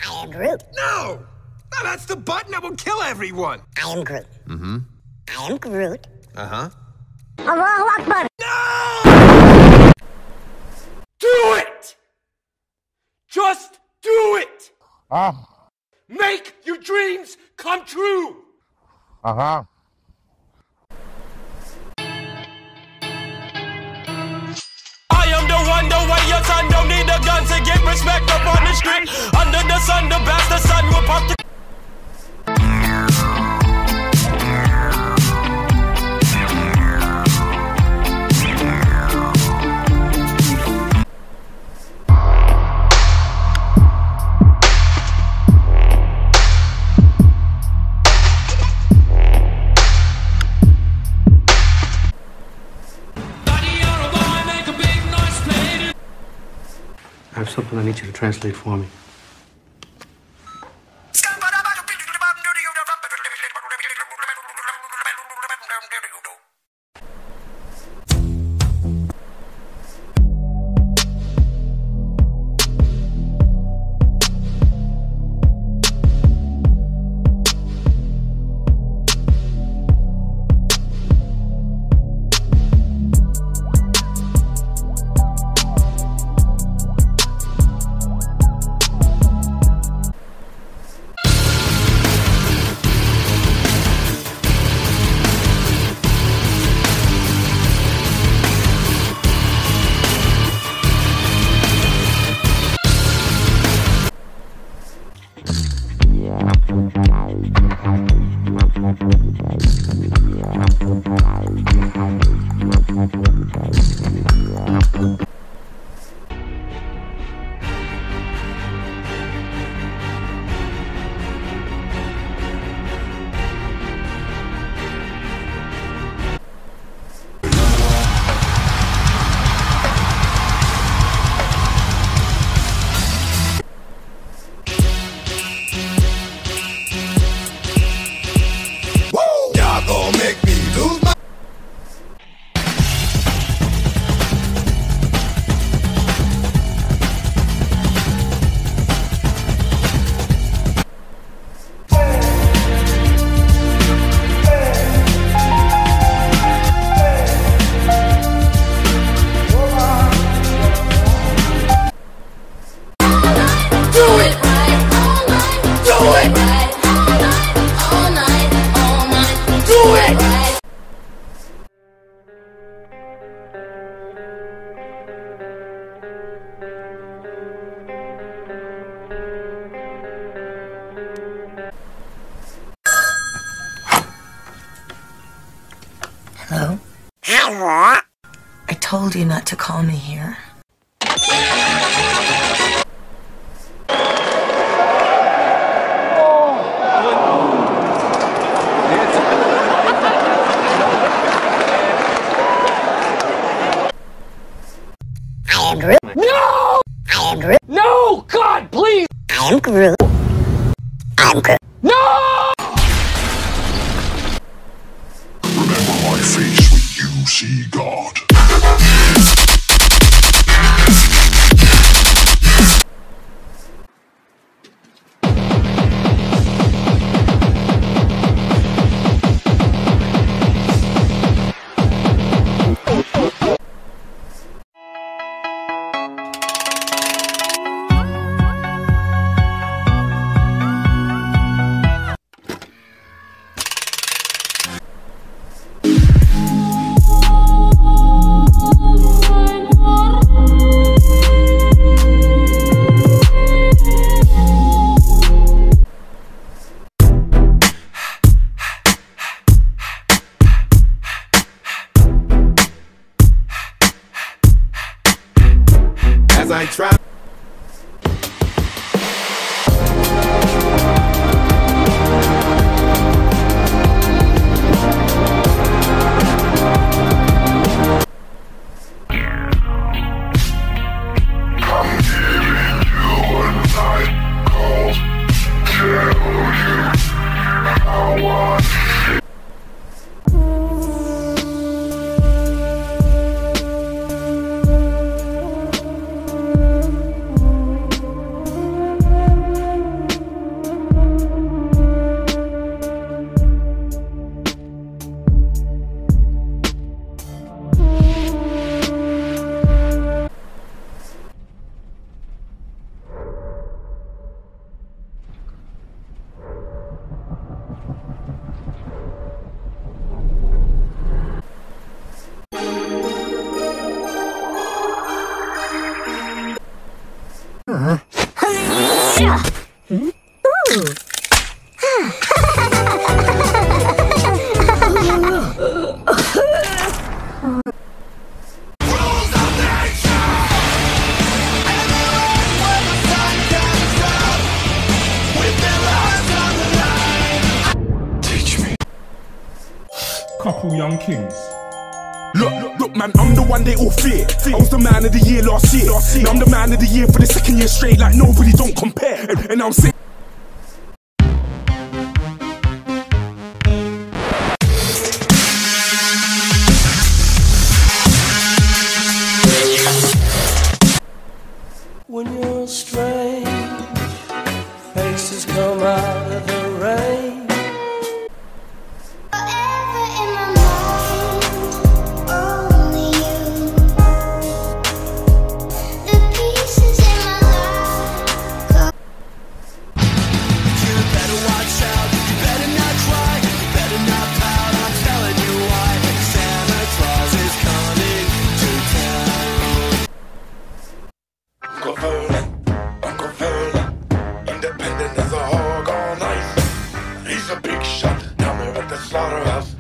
I am Groot. No! No, that's the button that will kill everyone. I am Groot. Mm-hmm. I am Groot. Uh-huh. Allahu Akbar. No! Do it! Just do it! Make your dreams come true! Uh-huh. I am the way your son don't need a gun to get respect up on the street. Under the sun, the bastard son will pop the I have something I need you to translate for me. Hello? Hello? I told you not to call me here. I am Groot. No! I am Groot. No! God, please! I am Groot. I am Groot. No! Remember my face when you see God. couple young kings. Look, man, I'm the one they all fear. I was the man of the year last year. Now I'm the man of the year for the second year straight, like nobody don't compare. And I'm saying. When you're strange, faces come out of the rain. Forever in my mind, only you. The pieces in my life. You better watch out, you better not cry, you better not pout, I'm telling you why. Santa Claus is coming to town. Uncle Vernon, independent as a hog all night. He's a big shot down there at the slaughterhouse.